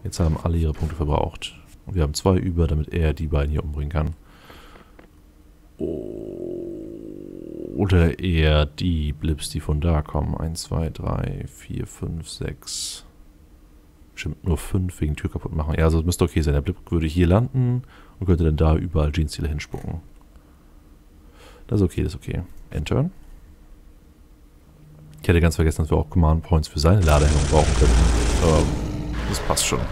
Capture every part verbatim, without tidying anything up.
Jetzt haben alle ihre Punkte verbraucht. Und wir haben zwei über, damit er die beiden hier umbringen kann. Oder eher die Blips, die von da kommen. eins, zwei, drei, vier, fünf, sechs. Bestimmt nur fünf wegen Tür kaputt machen. Ja, also das müsste okay sein. Der Blip würde hier landen und könnte dann da überall Jeans-Ziele hinspucken. Das ist okay, das ist okay. Enter. Ich hätte ganz vergessen, dass wir auch Command Points für seine Ladehemmung brauchen könnten. Aber das passt schon.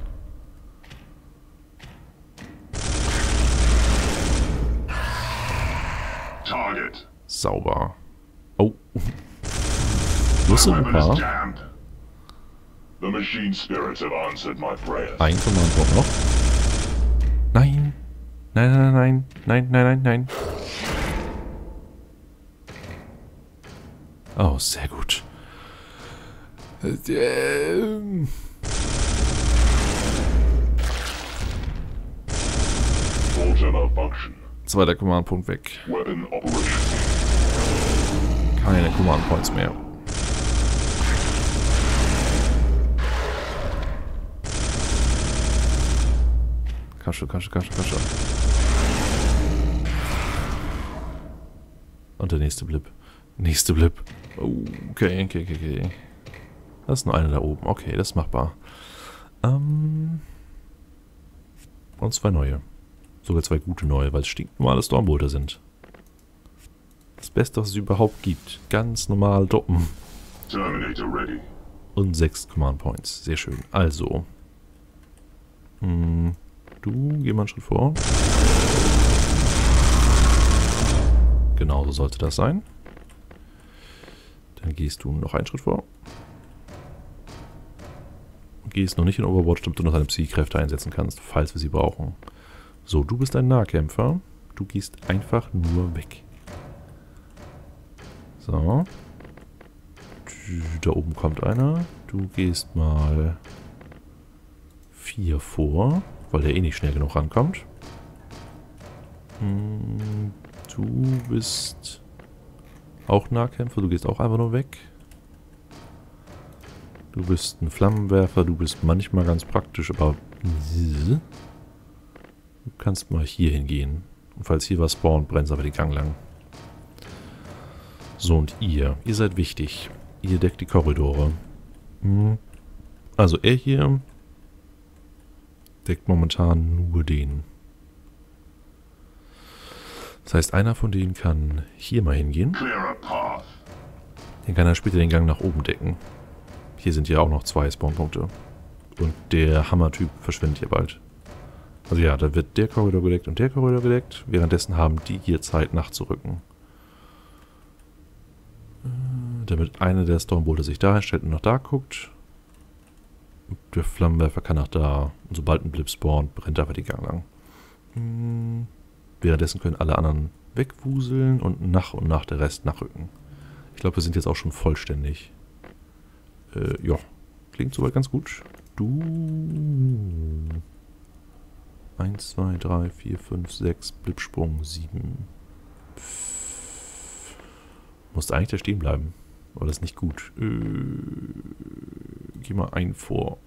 Target. Sauber. Oh. Wusste ein paar. The machine spirits have answered my prayers. Ein Command Point noch. Nein. Nein, nein, nein, nein, nein, nein, nein. Oh, sehr gut. Ähm. Bolter malfunction. Zweiter Command-Punkt weg. Weapon operation. Keine Command-Points mehr. Kasche, Kasche, Kasche, Kasche. Und der nächste Blip. Nächste Blip. Oh, okay, okay, okay, okay. Das ist nur einer da oben. Okay, das ist machbar. Ähm. Und zwei neue. Sogar zwei gute neue, weil es stinknormale Stormbolter sind. Das Beste, was es überhaupt gibt. Ganz normal droppen. Terminator ready. Und sechs Command Points. Sehr schön. Also. Mh, du, geh mal einen Schritt vor. Genau so sollte das sein. Dann gehst du noch einen Schritt vor. Gehst noch nicht in Overwatch, damit du noch deine Psy-Kräfte einsetzen kannst, falls wir sie brauchen. So, du bist ein Nahkämpfer. Du gehst einfach nur weg. So. Da oben kommt einer. Du gehst mal vier vor, weil der eh nicht schnell genug rankommt. Du bist auch Nahkämpfer. Du gehst auch einfach nur weg. Du bist ein Flammenwerfer. Du bist manchmal ganz praktisch, aber du kannst mal hier hingehen. Und falls hier was spawnt, brennt aber die Gang lang. So, und ihr. Ihr seid wichtig. Ihr deckt die Korridore. Hm. Also er hier deckt momentan nur den. Das heißt, einer von denen kann hier mal hingehen. Dann kann er später den Gang nach oben decken. Hier sind ja auch noch zwei Spawnpunkte. Und der Hammer-Typ verschwindet hier bald. Also ja, da wird der Korridor gedeckt und der Korridor gedeckt. Währenddessen haben die hier Zeit nachzurücken. Damit einer der Stormbolter sich da hinstellt und nach da guckt. Und der Flammenwerfer kann nach da. Und sobald ein Blip spawnt, brennt einfach die Gang lang. Hm. Währenddessen können alle anderen wegwuseln und nach und nach der Rest nachrücken. Ich glaube, wir sind jetzt auch schon vollständig. Äh, ja. Klingt soweit ganz gut. Du. eins, zwei, drei, vier, fünf, sechs, Blipsprung, sieben. Musste eigentlich da stehen bleiben. Aber das ist nicht gut. Äh, geh mal ein vor.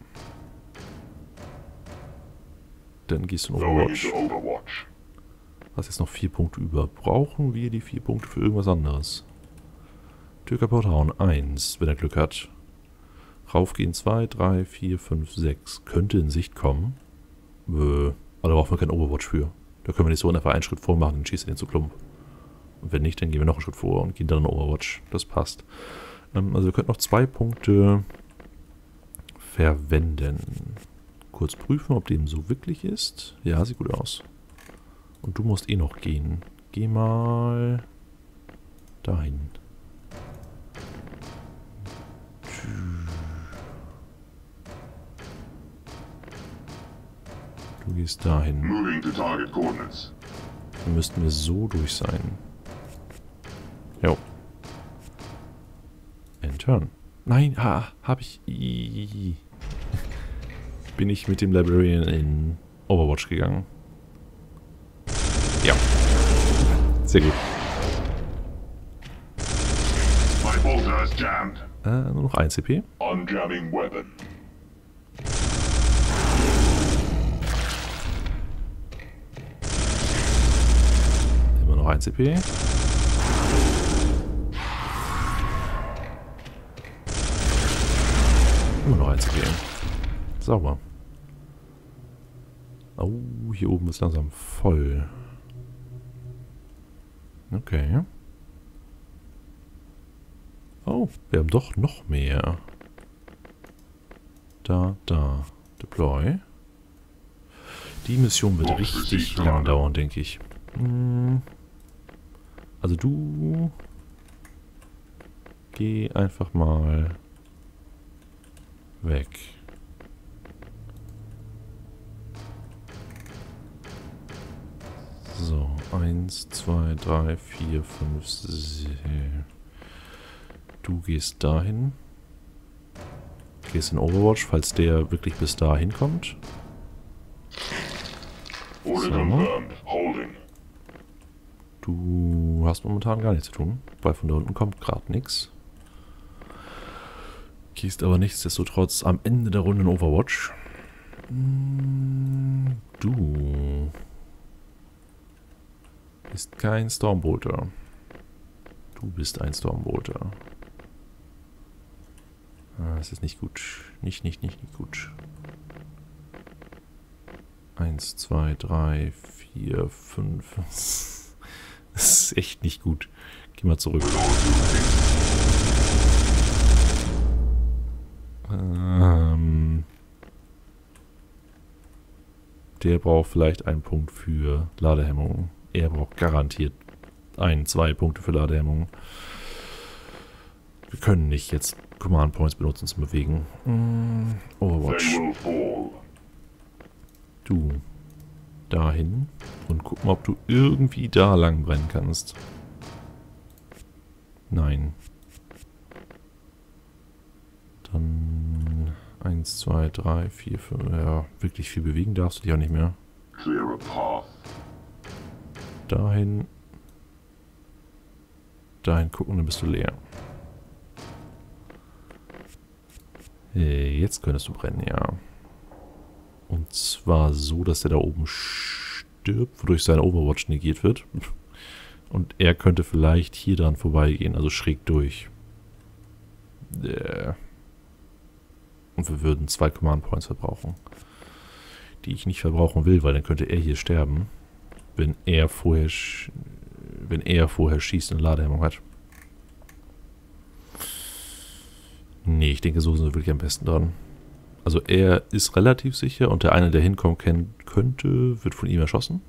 Dann gehst du in Overwatch. Hast jetzt noch vier Punkte über. Brauchen wir die vier Punkte für irgendwas anderes? Tür kaputt hauen. eins, wenn er Glück hat. Raufgehen zwei, drei, vier, fünf, sechs. Könnte in Sicht kommen. Bäh. Aber da brauchen wir keinen Overwatch für. Da können wir nicht so einfach einen Schritt vormachen und schießen den zu Klump. Und wenn nicht, dann gehen wir noch einen Schritt vor und gehen dann in Overwatch. Das passt. Ähm, also wir könnten noch zwei Punkte verwenden. Kurz prüfen, ob dem so wirklich ist. Ja, sieht gut aus. Und du musst eh noch gehen. Geh mal dahin. Du gehst dahin. Dann müssten wir so durch sein. Jo. Entern. Nein, ha, hab ich... Bin ich mit dem Librarian in Overwatch gegangen. Ja. Sehr gut. Äh, nur noch ein C P. ein C P. Immer noch ein C P. Sauber. Oh, hier oben ist langsam voll. Okay. Oh, wir haben doch noch mehr. Da, da. Deploy. Die Mission wird richtig lang dauern, denke ich. Hm. Also du... Geh einfach mal... weg. So, eins, zwei, drei, vier, fünf, sechs. Du gehst dahin. Gehst in Overwatch, falls der wirklich bis dahin kommt. So. Du hast momentan gar nichts zu tun, weil von da unten kommt gerade nichts. Gehst aber nichtsdestotrotz am Ende der Runde in Overwatch. Du bist kein Stormbolter. Du bist ein Stormbolter. Ah, das ist nicht gut. Nicht, nicht, nicht, nicht gut. Eins, zwei, drei, vier, fünf. Das ist echt nicht gut. Geh mal zurück. Ähm, der braucht vielleicht einen Punkt für Ladehemmung. Er braucht garantiert ein, zwei Punkte für Ladehemmung. Wir können nicht jetzt Command Points benutzen zum Bewegen. Mm, Overwatch. Du dahin und guck mal, ob du irgendwie da lang brennen kannst. Nein. Dann eins, zwei, drei, vier, fünf. Ja, wirklich viel bewegen darfst du dich auch nicht mehr. Dahin. Dahin gucken, dann bist du leer. Jetzt könntest du brennen, ja. Und zwar so, dass der da oben stirbt, wodurch seine Overwatch negiert wird. Und er könnte vielleicht hier dran vorbeigehen, also schräg durch. Und wir würden zwei Command Points verbrauchen. Die ich nicht verbrauchen will, weil dann könnte er hier sterben. Wenn er vorher, wenn er vorher schießt und Ladehemmung hat. Nee, ich denke, so sind wir wirklich am besten dran. Also er ist relativ sicher und der eine, der hinkommen könnte, wird von ihm erschossen.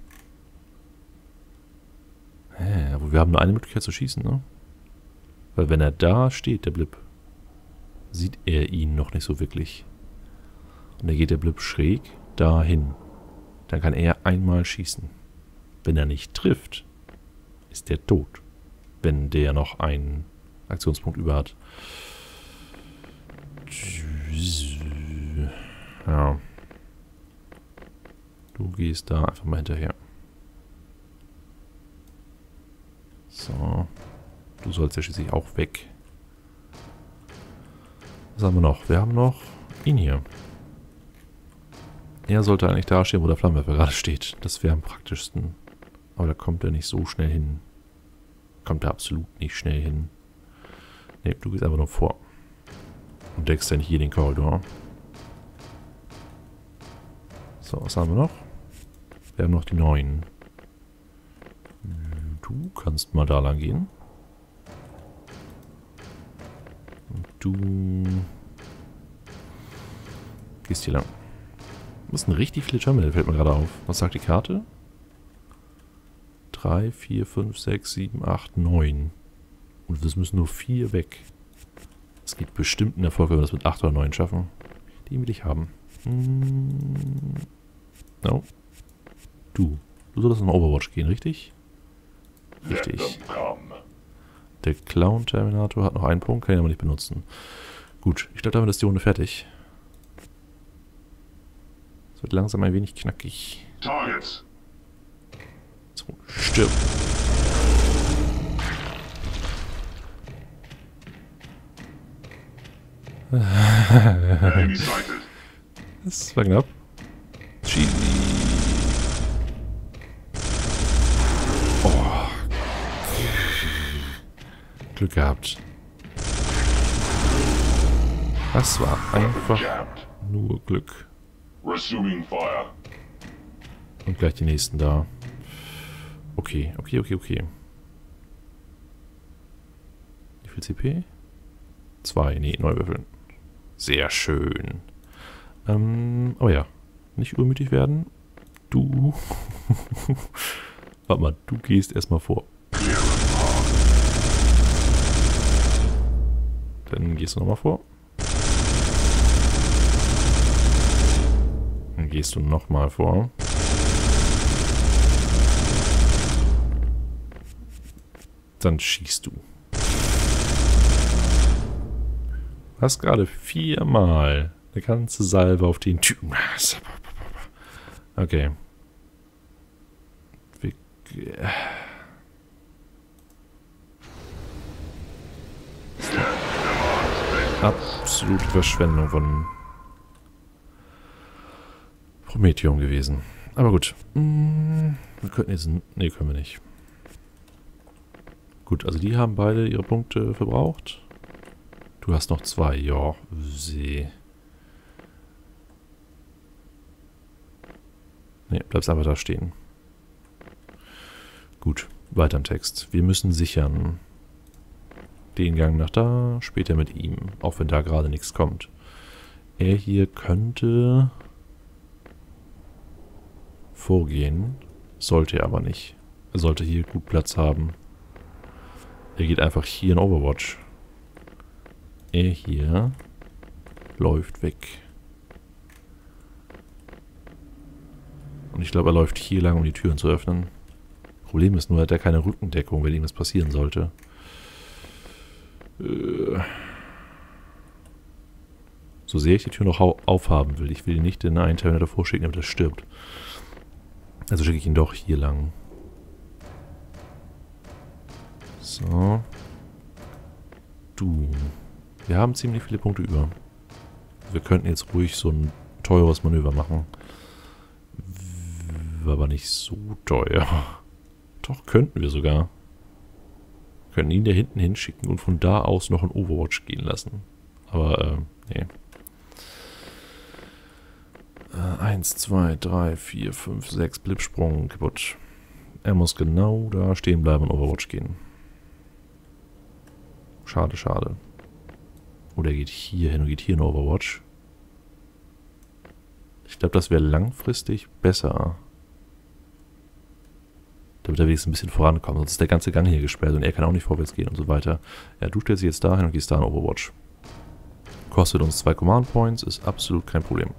Hä, aber wir haben nur eine Möglichkeit zu schießen, ne? Weil wenn er da steht, der Blip, sieht er ihn noch nicht so wirklich. Und dann geht der Blip schräg dahin. Dann kann er einmal schießen. Wenn er nicht trifft, ist der tot. Wenn der noch einen Aktionspunkt über hat. Ja. Du gehst da einfach mal hinterher. So. Du sollst ja schließlich auch weg. Was haben wir noch? Wir haben noch ihn hier. Er sollte eigentlich da stehen, wo der Flammenwerfer gerade steht. Das wäre am praktischsten. Aber da kommt er nicht so schnell hin. Kommt er absolut nicht schnell hin. Ne, du gehst einfach nur vor. Und deckst dann hier den Korridor. So, was haben wir noch? Wir haben noch die neuen. Du kannst mal da lang gehen. Und du gehst hier lang. Das sind richtig viele Terminal, fällt mir gerade auf. Was sagt die Karte? drei, vier, fünf, sechs, sieben, acht, neun. Und es müssen nur vier weg. Es gibt bestimmt einen Erfolg, wenn wir das mit acht oder neun schaffen. Die will ich haben. Hm. No. Du. Du solltest in Overwatch gehen, richtig? Richtig. Der Clown-Terminator hat noch einen Punkt, kann ihn aber nicht benutzen. Gut, ich glaube, damit ist die Runde fertig. Es wird langsam ein wenig knackig. Targets. So, stirb. Das war knapp. Cheesy. Oh Glück gehabt. Das war einfach nur Glück. Resuming fire. Und gleich die nächsten da. Okay, okay, okay, okay. Wie viel C P? Zwei, nee, neu würfeln. Sehr schön. Ähm, oh ja. Nicht übermütig werden. Du. Warte mal, du gehst erstmal vor. Dann gehst du nochmal vor. Dann gehst du nochmal vor. Dann schießt du. Hast gerade viermal eine ganze Salve auf den Typen. Okay. Wir Absolute Verschwendung von Prometheum gewesen. Aber gut. Wir könnten jetzt... Ne, können wir nicht. Gut, also die haben beide ihre Punkte verbraucht. Du hast noch zwei. Ja, sie. Ne, bleibst einfach da stehen. Gut, weiter im Text. Wir müssen sichern. Den Gang nach da, später mit ihm. Auch wenn da gerade nichts kommt. Er hier könnte vorgehen. Sollte er aber nicht. Er sollte hier gut Platz haben. Er geht einfach hier in Overwatch. Er hier läuft weg. Und ich glaube, er läuft hier lang, um die Türen zu öffnen. Problem ist nur, er hat er keine Rückendeckung, wenn irgendwas passieren sollte. Äh so sehr ich die Tür noch aufhaben will. Ich will ihn nicht in einen Terminator davor schicken, damit er stirbt. Also schicke ich ihn doch hier lang. So. Du. Wir haben ziemlich viele Punkte über. Wir könnten jetzt ruhig so ein teures Manöver machen. War aber nicht so teuer. Doch, könnten wir sogar. Wir könnten ihn da hinten hinschicken und von da aus noch in Overwatch gehen lassen. Aber, äh, nee. Äh, eins, zwei, drei, vier, fünf, sechs, Blitzsprung, kaputt. Er muss genau da stehen bleiben und Overwatch gehen. Schade, schade. Oder er geht hier hin und geht hier in Overwatch. Ich glaube, das wäre langfristig besser. Damit er wenigstens ein bisschen vorankommt. Sonst ist der ganze Gang hier gesperrt und er kann auch nicht vorwärts gehen und so weiter. Ja, du stellst dich jetzt dahin und gehst da in Overwatch. Kostet uns zwei Command Points, ist absolut kein Problem.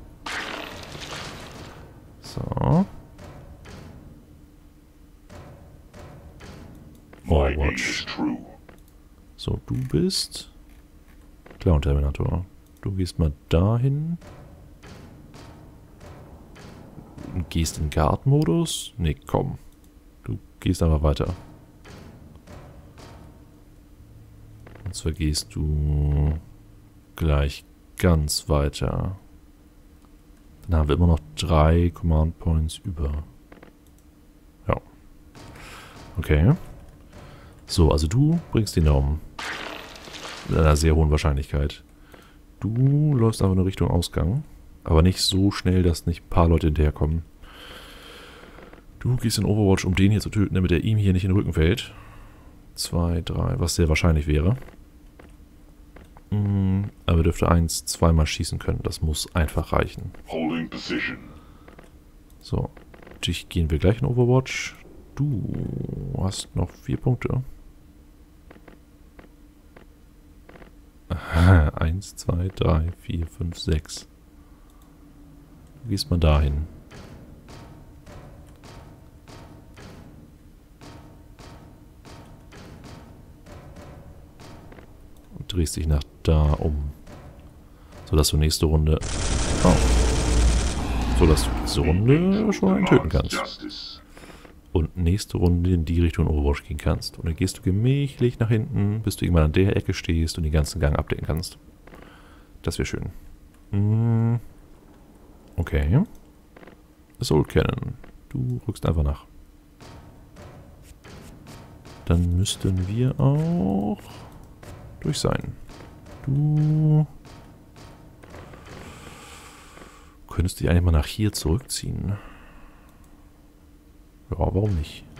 So. Overwatch. So, du bist Clown Terminator. Du gehst mal dahin. Gehst in Guard-Modus? Nee, komm. Du gehst einfach weiter. Und zwar gehst du gleich ganz weiter. Dann haben wir immer noch drei Command Points über. Ja. Okay. So, also du bringst den da um. Mit einer sehr hohen Wahrscheinlichkeit. Du läufst einfach in Richtung Ausgang. Aber nicht so schnell, dass nicht ein paar Leute hinterherkommen. Du gehst in Overwatch, um den hier zu töten, damit er ihm hier nicht in den Rücken fällt. Zwei, drei, was sehr wahrscheinlich wäre. Mm, aber er dürfte eins, zweimal schießen können. Das muss einfach reichen. Holding position. So, dich gehen wir gleich in Overwatch. Du hast noch vier Punkte. Aha, eins, zwei, drei, vier, fünf, sechs. Du gehst mal dahin. Und drehst dich nach da um. Sodass du nächste Runde... Oh. Sodass du diese Runde schon einen töten kannst. Und nächste Runde in die Richtung Overwatch gehen kannst. Und dann gehst du gemächlich nach hinten, bis du irgendwann an der Ecke stehst und den ganzen Gang abdecken kannst. Das wäre schön. Hm. Okay. Assault Cannon. Du rückst einfach nach. dann müssten wir auch durch sein. Du könntest dich eigentlich mal nach hier zurückziehen. Ja, warum nicht?